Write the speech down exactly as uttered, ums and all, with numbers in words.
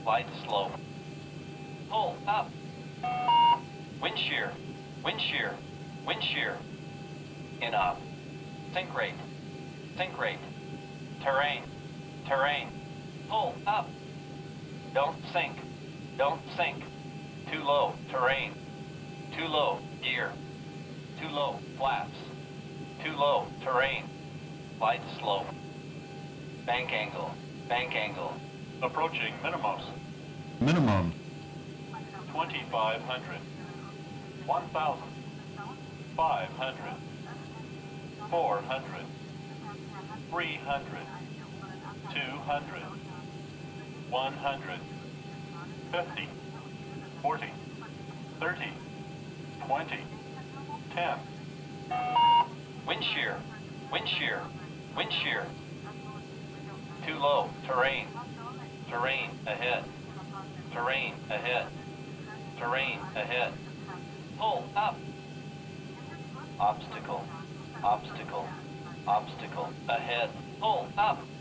Glide slow. Pull up. Wind shear. Wind shear. Wind shear. In up. Sink rate. Sink rate. Terrain. Terrain. Pull up. Don't sink. Don't sink. Too low. Terrain. Too low. Gear. Too low. Flaps. Too low. Terrain. Glide slow. Bank angle. Bank angle. Approaching minimums. Minimum. twenty-five hundred. one thousand. five hundred. four hundred. three hundred. two hundred. one hundred. fifty. forty. thirty. twenty. ten. Wind shear. Wind shear. Wind shear. Too low. Terrain. Terrain ahead. Terrain ahead. Terrain ahead. Pull up. Obstacle. Obstacle. Obstacle ahead. Pull up.